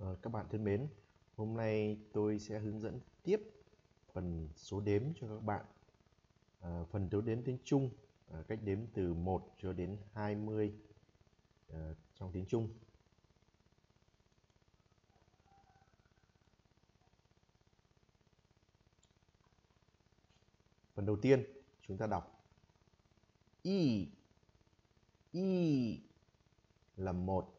Các bạn thân mến, hôm nay tôi sẽ hướng dẫn tiếp phần số đếm cho các bạn. Phần số đếm tiếng Trung, cách đếm từ 1 cho đến 20 trong tiếng Trung. Phần đầu tiên, chúng ta đọc Y. Y là 1,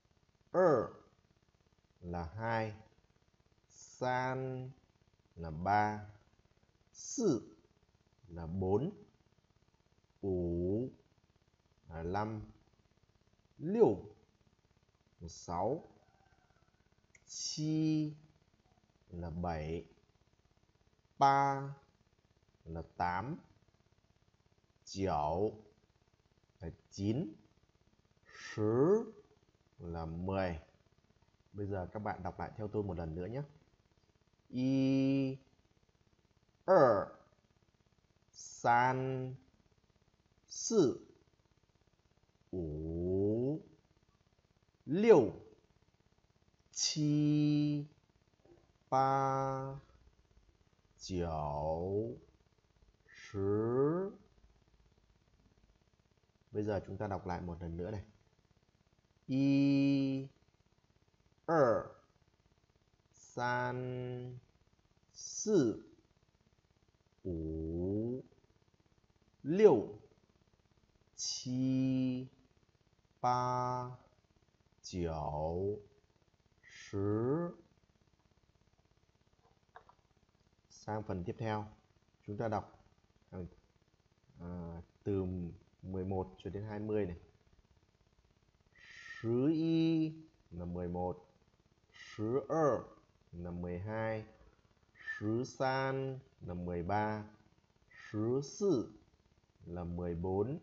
là 2, san là 3, sư là 4, ủ là 5, liu là 6, chi là 7, ba là 8, chiảo là 9,十là 10. Bây giờ các bạn đọc lại theo tôi một lần nữa nhé. Y, 2, 3, 4, 5, 6, 7, 8, 9, 10. Bây giờ chúng ta đọc lại một lần nữa này. Y, 2, 3, 4, 5, 6, 7, 8, 9, 10. Sang phần tiếp theo, chúng ta đọc từ 11 cho đến 20 này. 11 là 11, 12 là 12, 13 là 13, 14 là 14,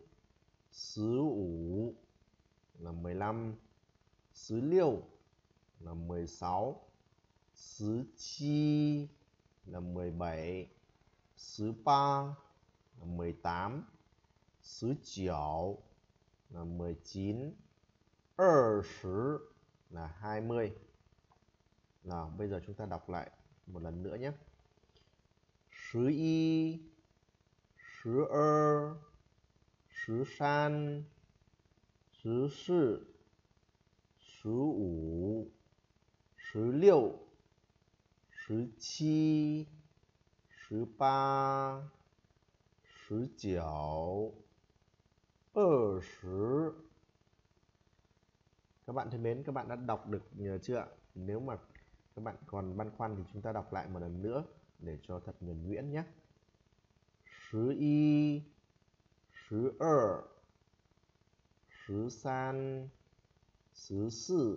15 là 15, 16 là 16, 17 là 17, 18 là 18, 19 là 19, 20 là 20. Nào, bây giờ chúng ta đọc lại một lần nữa nhé. 11, 12, 13, 14, 15, 16, 17, 18, 19, 20. Các bạn thân mến, các bạn đã đọc được chưa ạ? Nếu mà các bạn còn băn khoăn thì chúng ta đọc lại một lần nữa để cho thật nhuần nhuyễn nhé. 11, 12, 13, 14,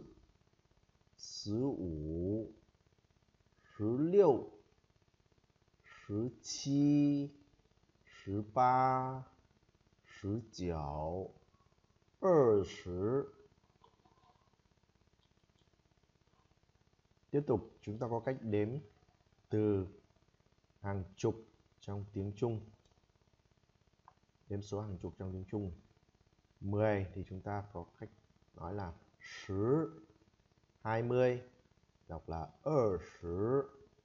15, 16, 17, 18, 19, 20. Tiếp tục, chúng ta có cách đếm từ hàng chục trong tiếng Trung. Đếm số hàng chục trong tiếng Trung. 10 thì chúng ta có cách nói là 10, 20 đọc là 20,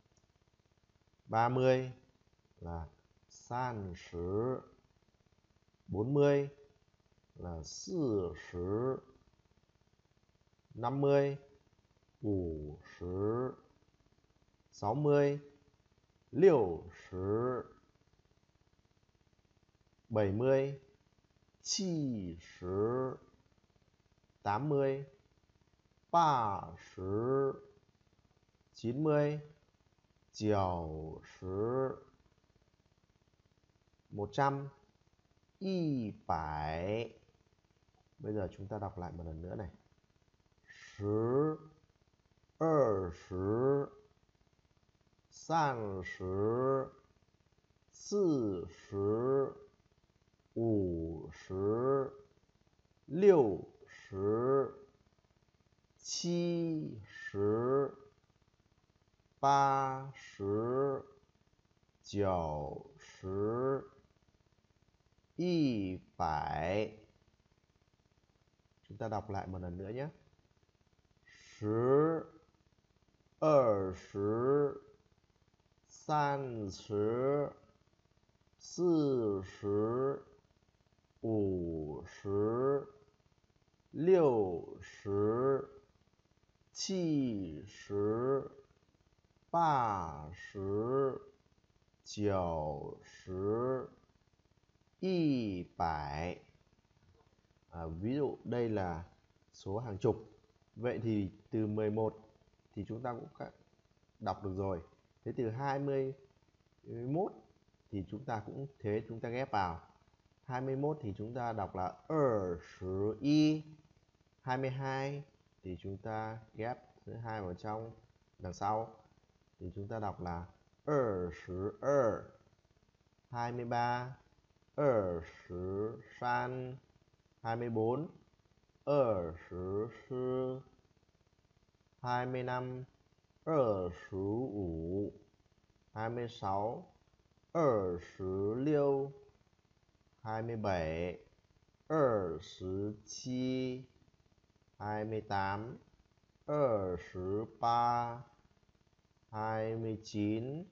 30 là 30, 40 là 40, 50, 50, 60, 60, 70, 70, 80, 80, 90, 90, 100, 100. Bây giờ chúng ta đọc lại một lần nữa này. 10, 20, 30, 40, 50, 60, 70, 80, 90, 100. Chúng ta đọc lại một lần nữa nhé. 10, 20、30、40、50、60、70、80、90、100. Ví dụ đây là số hàng chục. Vậy thì từ 11 thì chúng ta cũng đọc được rồi. Thế từ 21 thì chúng ta cũng thế, chúng ta ghép vào. 21 thì chúng ta đọc là 21. 22 thì chúng ta ghép thứ hai vào trong đằng sau thì chúng ta đọc là 22. 23, 23, 24, 24, 25, 25, 26, 26, 27, 27, 28, 28, 29,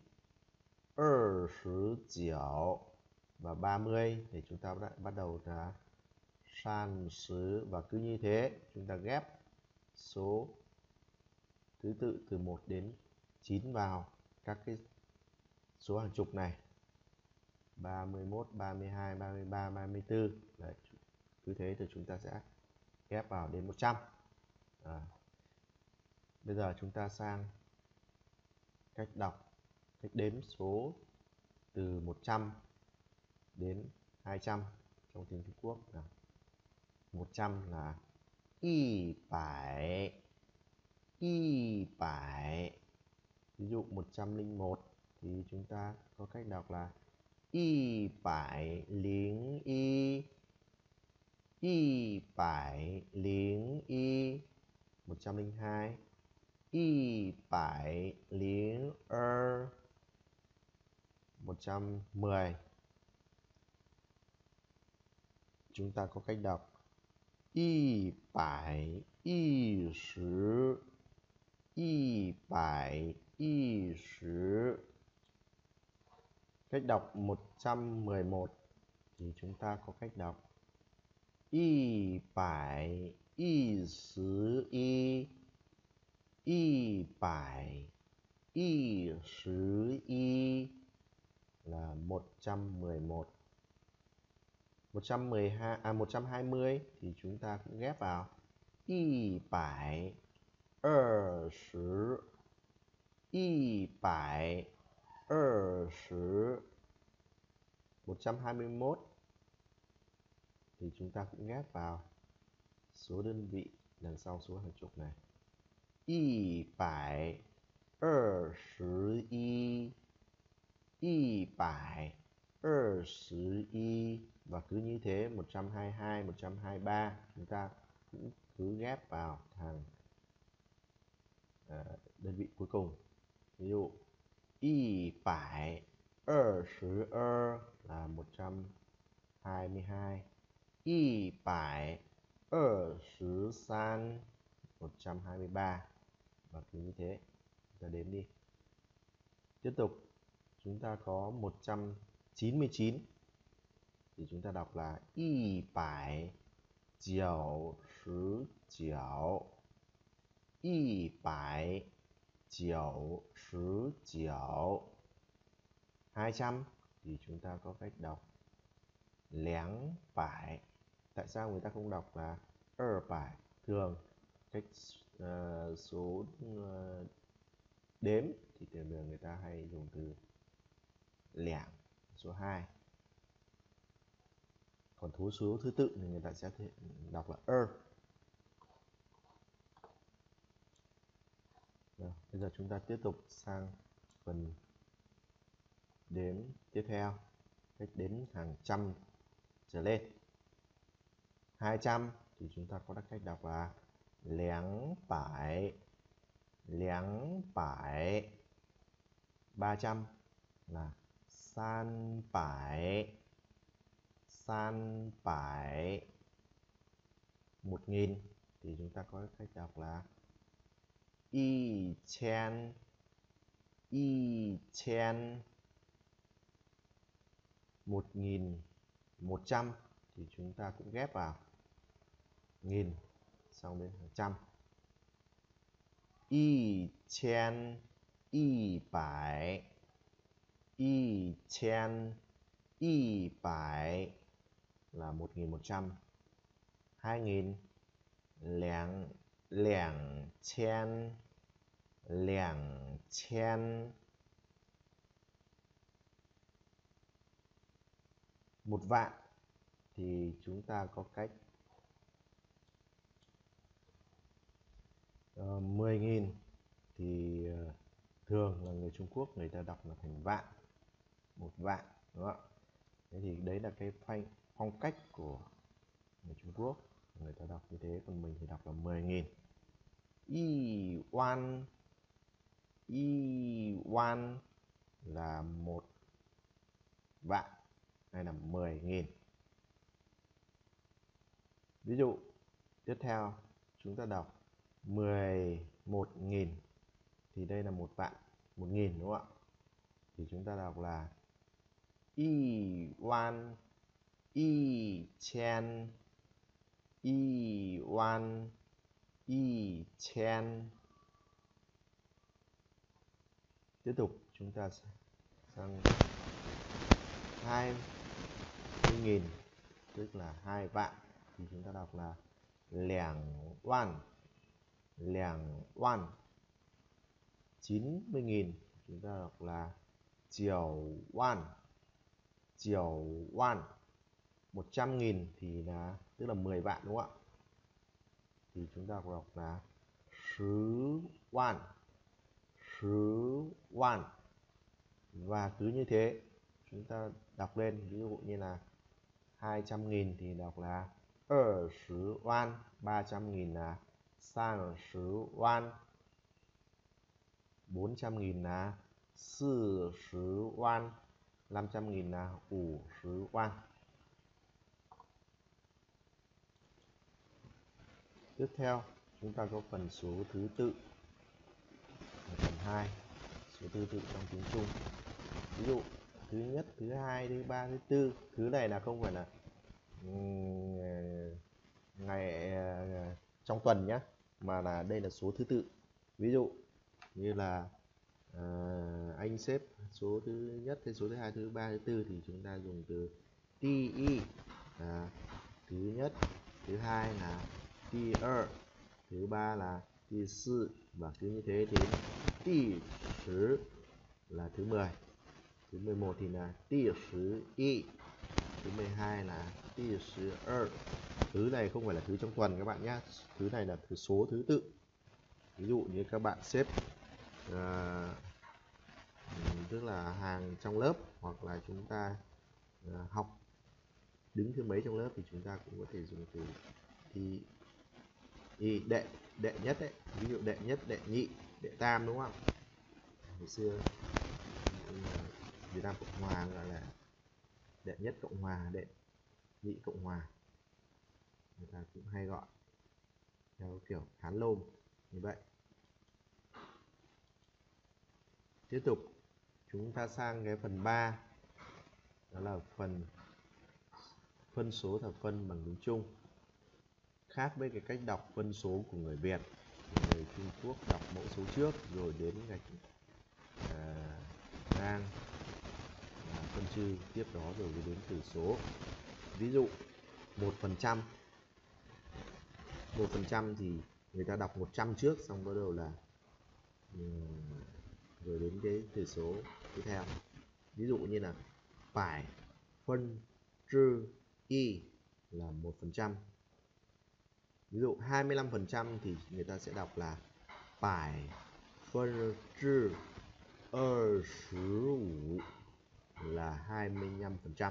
29 và 30 thì chúng ta bắt đầu là san sứ, và cứ như thế chúng ta ghép số thứ tự từ 1 đến 9 vào các cái số hàng chục này. 31, 32, 33, 34. Đấy, cứ thế thì chúng ta sẽ ghép vào đến 100. Bây giờ chúng ta sang cách đọc, cách đếm số từ 100 đến 200 trong tiếng Trung Quốc. 100 là 100, 100. Ví dụ 101 thì chúng ta có cách đọc là 101, 101. 102, 102. 110 chúng ta có cách đọc 120, 120. Cách đọc 111 thì chúng ta có cách đọc 111, 111 là 111. 120 thì chúng ta cũng ghép vào 120, 120. 121 thì chúng ta cũng ghép vào số đơn vị đằng sau số hàng chục này. 121, 121. Và cứ như thế 122, 123 chúng ta cũng cứ ghép vào hàng đơn vị cuối cùng. Ví dụ 122 là 122, 123, 123. Và cứ như thế chúng ta đếm đi. Tiếp tục chúng ta có 199 thì chúng ta đọc là 199, 199. 200 thì chúng ta có cách đọc 200. Tại sao người ta không đọc là 200? Thường cách số đếm thì thường người ta hay dùng từ lẻng số 2. Còn số thứ tự thì người ta sẽ đọc là Bây giờ chúng ta tiếp tục sang phần đếm tiếp theo, cách đếm hàng trăm trở lên. 200 thì chúng ta có cách đọc là 200, 200. 300 là 300, 300. 1000 thì chúng ta có cách đọc là y chen, y chen. 1.100 thì chúng ta cũng ghép vào nghìn xong đến hàng trăm. y chen y bải, y chen y bải là 1.100. 2.000 lẻng lẻng chen, lẻng chen. 1 vạn thì chúng ta có cách 10.000 thì thường là người Trung Quốc người ta đọc là thành vạn, 1 vạn, đúng không ạ? Thế thì đấy là cái phong cách của người Trung Quốc, người ta đọc như thế, còn mình thì đọc là 10.000. y oan, y oan là 1 vạn hay là 10.000. Ví dụ tiếp theo chúng ta đọc 11.000 thì đây là 1 vạn, 1.000, đúng không ạ? Thì chúng ta đọc là y oan, y chen, y oan, y chen. Tiếp tục chúng ta sang 20.000 tức là 2 vạn thì chúng ta đọc là lẻng oan, lẻng oan. 90.000 chúng ta đọc là chiều oan, chiều oan. 100.000 thì là tức là 10 vạn, đúng không ạ? Thì chúng ta đọc là sứ oan, sứ oan. Và cứ như thế chúng ta đọc lên, ví dụ như là 200.000 thì đọc là sứ oan, 300.000 là sang sứ oan, 400.000 là sư sứ oan, 500.000 là ủ sứ oan. Tiếp theo chúng ta có phần số thứ tự ở phần 2, số thứ tự trong tiếng Trung. Ví dụ thứ nhất, thứ hai, thứ ba, thứ tư. Thứ này là không phải là ngày trong tuần nhé, mà là đây là số thứ tự. Ví dụ như là anh xếp số thứ nhất, số thứ hai, thứ ba, thứ tư thì chúng ta dùng từ ti y, thứ nhất, thứ hai là ti er, thứ ba là ti sư, và cứ như thế đến ti sử là thứ 10, thứ 11 thì là ti sử y, thứ 12 là ti sử er. Thứ này không phải là thứ trong tuần các bạn nhé, thứ này là số thứ tự. Ví dụ như các bạn xếp tức là hàng trong lớp, hoặc là chúng ta học đứng thứ mấy trong lớp thì chúng ta cũng có thể dùng từ thì đệ nhất đấy, ví dụ đệ nhất, đệ nhị, đệ tam, đúng không ạ? Hồi xưa Việt Nam Cộng Hòa gọi là đệ nhất Cộng Hòa, đệ nhị Cộng Hòa, người ta cũng hay gọi theo kiểu Hán Lôm như vậy. Tiếp tục chúng ta sang cái phần 3, đó là phần phân số thập phân bằng tiếng Trung. Khác với cái cách đọc phân số của người Việt, người Trung Quốc đọc mẫu số trước rồi đến gạch ngang phân chia tiếp đó rồi đến tử số. Ví dụ 1%, 1% thì người ta đọc 100 trước, xong bắt đầu là rồi đến cái tử số tiếp theo. Ví dụ như là phải phân trừ y là 1%. Ví dụ 25% thì người ta sẽ đọc là phải phân trừ 25 là 25%.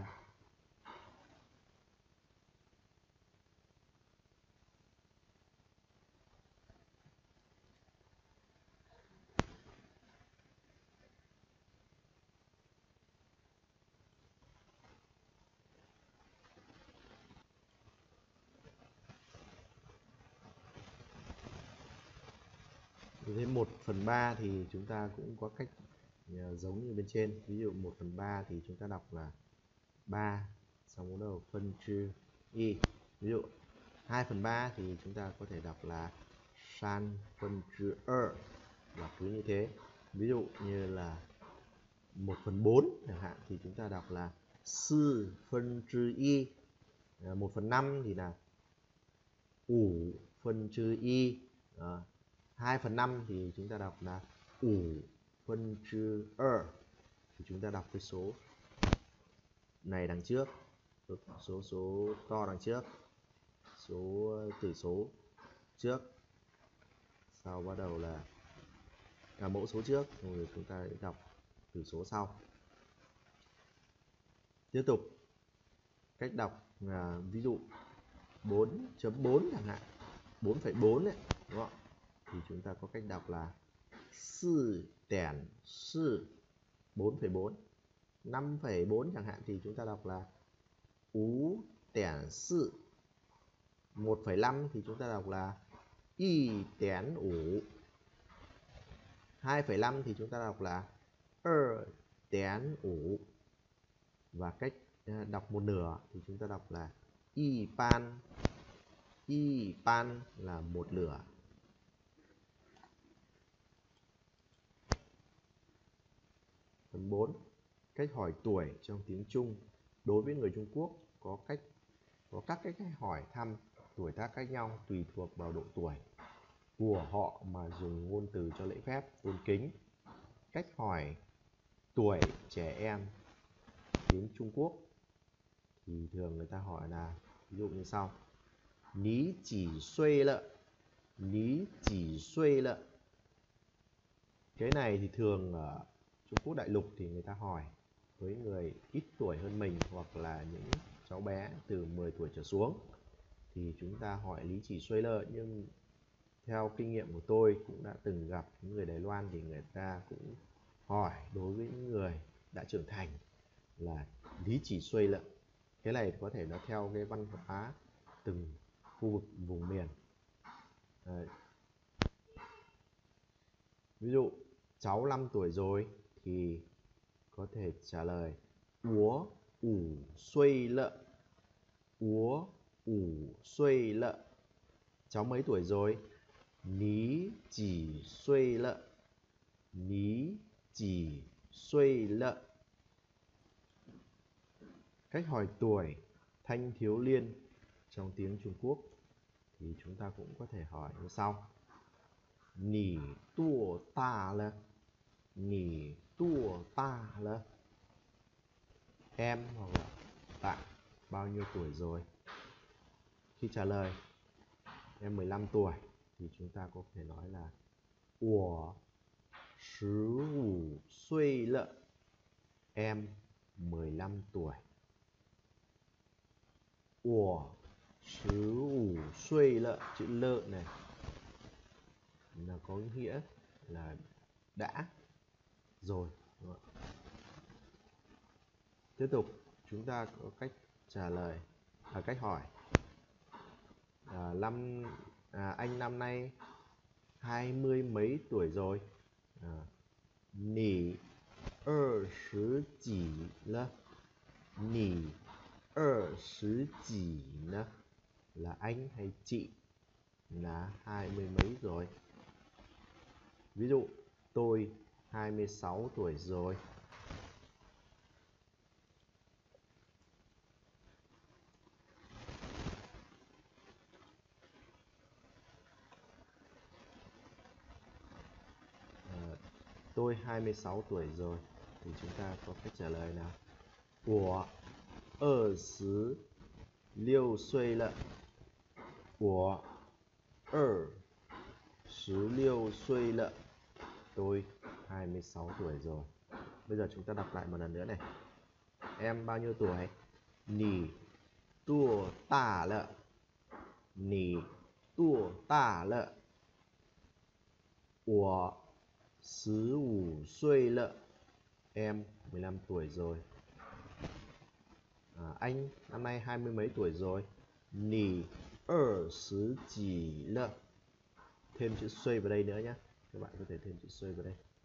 Thế 1/3 thì chúng ta cũng có cách giống như bên trên. Ví dụ 1/3 thì chúng ta đọc là 3, xong bắt đầu phân chia y. Ví dụ 2/3 thì chúng ta có thể đọc là san phân chia er, và cứ như thế. Ví dụ như là 1/4 chẳng hạn thì chúng ta đọc là sư phân chia y. 1/5 thì là ủ phân chia y. 2/5 thì chúng ta đọc là ủ phân chia er. Thì chúng ta đọc cái số này đằng trước, số to đằng trước, số tử số trước, sau bắt đầu là mẫu số trước, rồi chúng ta đọc tử số sau. Tiếp tục cách đọc là ví dụ 4.4 chẳng hạn, 4,4 đấy, đúng không? Thì chúng ta có cách đọc là sư tẻn sư 4,4. 5,4 chẳng hạn thì chúng ta đọc là ú tẻn sư. 1,5 thì chúng ta đọc là y tẻn ủ. 2,5 thì chúng ta đọc là er tẻn ủ. Và cách đọc 1/2 thì chúng ta đọc là y pan. Y pan là 1/2. Phần 4. Cách hỏi tuổi trong tiếng Trung. Đối với người Trung Quốc có các cách hỏi thăm tuổi tác khác nhau tùy thuộc vào độ tuổi của họ mà dùng ngôn từ cho lễ phép, tôn kính. Cách hỏi tuổi trẻ em tiếng Trung Quốc thì thường người ta hỏi là ví dụ như sau: Ní chỉ xuôi lợ. Ní chỉ xuôi lợ. Cái này thì thường ở Trung Quốc đại lục thì người ta hỏi với người ít tuổi hơn mình, hoặc là những cháu bé từ 10 tuổi trở xuống thì chúng ta hỏi lý chỉ xuôi lợ. Nhưng theo kinh nghiệm của tôi cũng đã từng gặp những người Đài Loan thì người ta cũng hỏi đối với những người đã trưởng thành là lý chỉ xuôi lợ. Cái này có thể nó theo cái văn hóa từng khu vực vùng miền. Đấy. Ví dụ cháu 5 tuổi rồi thì có thể trả lời úa ủ xuôi lợ. Úa ủ xuôi lợ. Cháu mấy tuổi rồi? Ní chỉ xuôi lợ. Ní chỉ xuôi lợ. Cách hỏi tuổi thanh thiếu niên trong tiếng Trung Quốc thì chúng ta cũng có thể hỏi như sau: Nǐ tuò ta lợ. Nǐ tuò ta lợ. Em hoặc là bạn bao nhiêu tuổi rồi? Khi trả lời em 15 tuổi thì chúng ta có thể nói là Wo 15 xuôi lợ. Em 15 tuổi. Wo 15 xuôi lợ. Chữ lợ này là có nghĩa là đã rồi. Tiếp tục chúng ta có cách trả lời cách hỏi anh năm nay 20 mấy tuổi rồi? Nǐ 20 几了? Nǐ 20 几呢? Là anh hay chị là 20 mấy rồi. Ví dụ tôi 26 tuổi rồi. Tôi 26 tuổi rồi thì chúng ta có cách trả lời nào? Wo 26 岁了. Wo 26 岁了. Tôi 26 tuổi rồi. Bây giờ chúng ta đọc lại một lần nữa này. Em bao nhiêu tuổi? Nǐ tuò ta lợ. Nǐ tuò ta lợ. Wo 15 岁了. Em 15 tuổi rồi. Anh năm nay 20 mấy tuổi rồi? Nǐ 20 几了. Thêm chữ xuôi vào đây nữa nhé. các bạn có thể thêm chữ C vào đây.